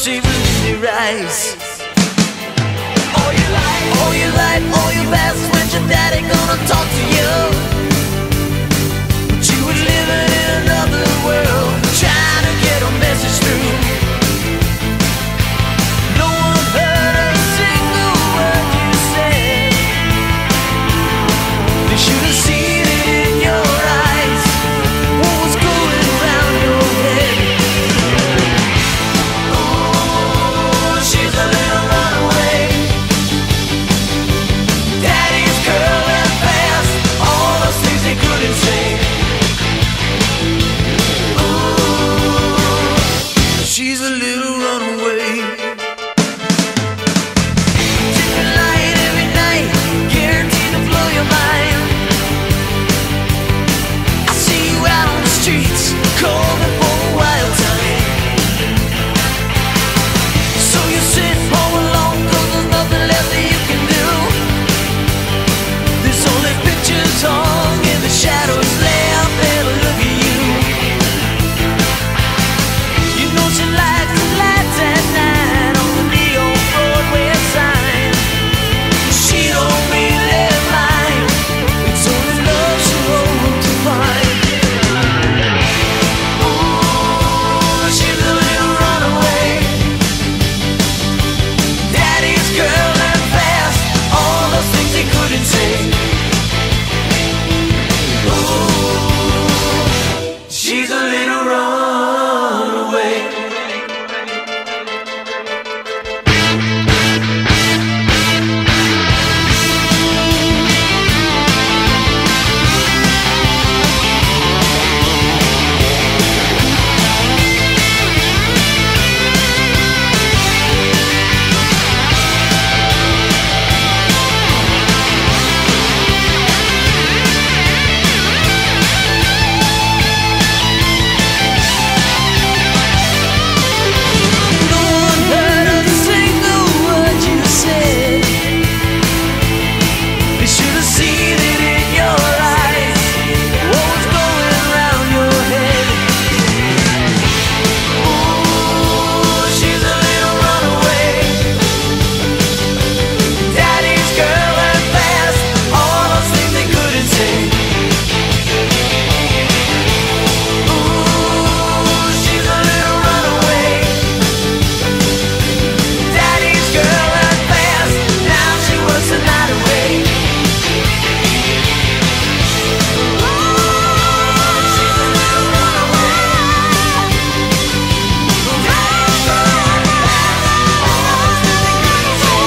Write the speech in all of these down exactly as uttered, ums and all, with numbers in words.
shivers in your eyes. All your life, all your life, all your past, when's your daddy gonna talk to you? But you were living in another world, trying to get a message through. No one heard a single word you said. They should have seen it in your eyes, what was going around your head. Oh, she's a little runaway. Daddy's curling fast, all those things they couldn't say. Oh, she's a little runaway. Different light every night, guaranteed to blow your mind. I see you out on the streets, calling for a wild time. So you sit home alone, 'cause there's nothing left that you can do. There's only pictures hung in the shadows left there to look at you. You know she likes the lights at night on the neon Broadway sign. She don't really mind, it's only love she hopes to find. Ooh, she's a little runaway. Daddy's curling fast, all those things he couldn't say. Ooh, she's a little runaway. No one heard a single word you said. They should have seen it in your eyes, what was going around your head. Ooh, she's a little runaway. Daddy's curling fast, all those things they couldn't say. Ooh, she's a little runaway. Daddy's curling fast, now she works the night away. She's a little runaway. Daddy's curling fast, all those things they couldn't say.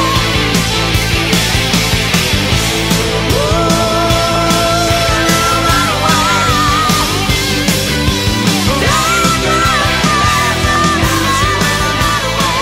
Ooh, little runaway. Daddy's curling fast, now she works the night away.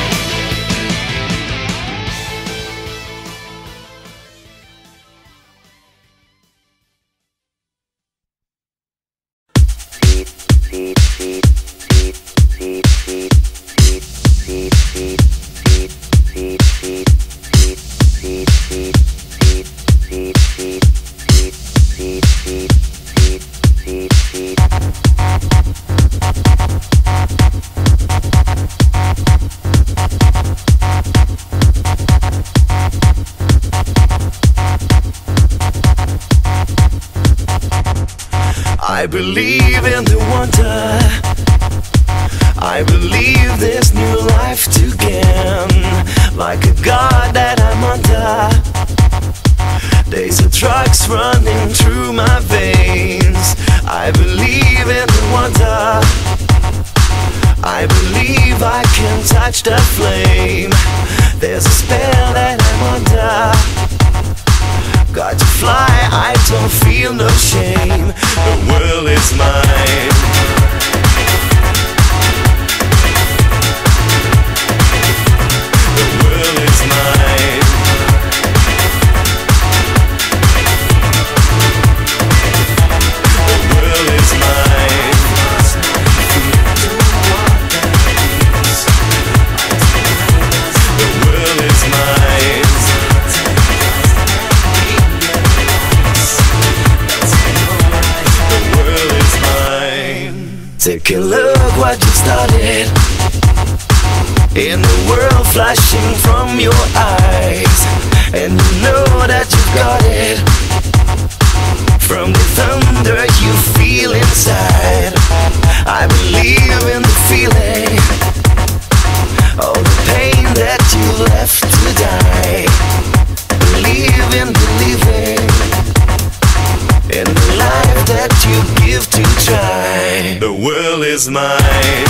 I believe in the wonder, I believe there's new life to gain. Like a god that I'm under, days of drugs running through my veins. I believe in the wonder, I believe I can touch the flame. There's a spell that I'm under, got to fly, I don't feel no shame. The world is mine. The world is mine. The world is mine. The in the world flashing from your eyes, and you know that you've got it from the thunder you feel inside. I believe in the feeling, all the pain that you left to die. Believe in believing in the life that you give to try. The world is mine.